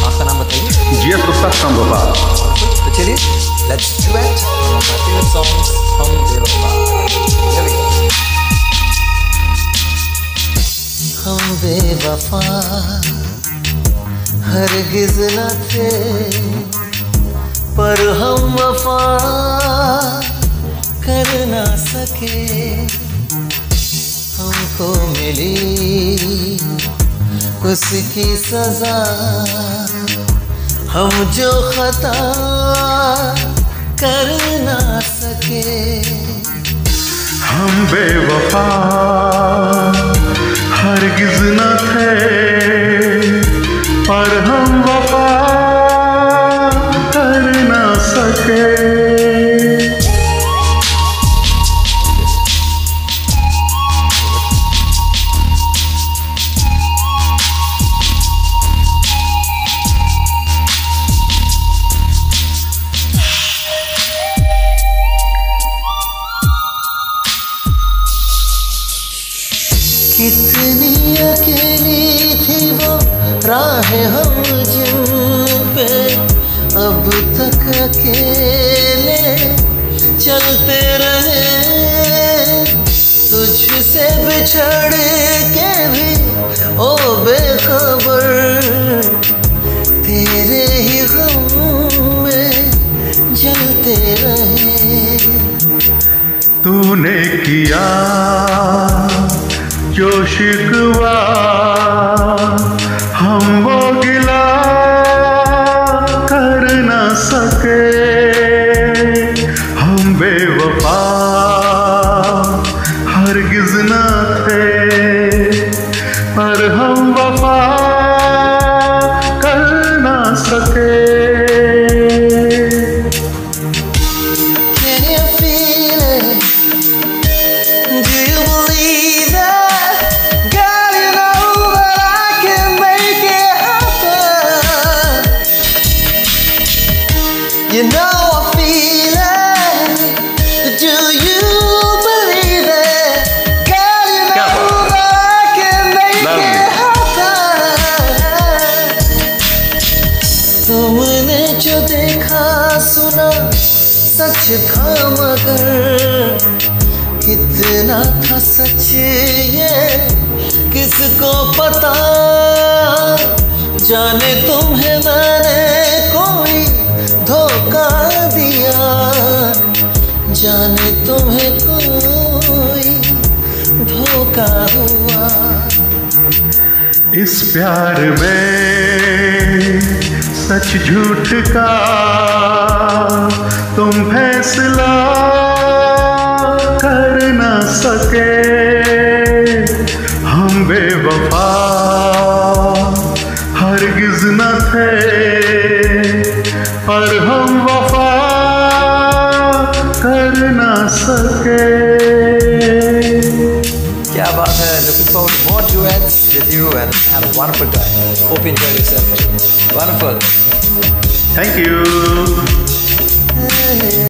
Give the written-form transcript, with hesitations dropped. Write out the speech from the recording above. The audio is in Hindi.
आपका नाम बताइए। Gs Gupta from Bhopal. तो चलिए let's duet my favorite songs हम बेवफा। Here we go. हम बेवफा हरगिज न थे, पर हम वफा कर ना सके। हमको मिली उसकी सजा, हम जो खता कर ना सके। हम बेवफा हरगिज न थे, पर हम वफा कर ना सके। कितनी अकेली थी वो राहें हम जिन पे, अब तक अकेले चलते रहे। तुझसे बिछड़ के भी ओ बेखबर, तेरे ही गम में जलते रहे। तूने किया जो शिकवा, हम वो गिला कर ना सके। हम बेवफा हरगिज न थे, पर हम वफा कर ना सके। You know I feel it. Do you believe it? Girl, you know that I can make it happen. तुमने जो देखा सुना सच था, मगर कितना था सच ये किसको पता। जाने तुम्हें मैंने कोई धोखा दिया, जाने तुम्हें कोई धोखा हुआ। इस प्यार में सच झूठ का तुम फैसला कर ना सके। हम बेवफा हरगिज न थे, पर हम वफा कर ना सके। क्या बात है। Looking forward to more duets with you and have a wonderful time. Hope you enjoy yourself. Wonderful. Thank you.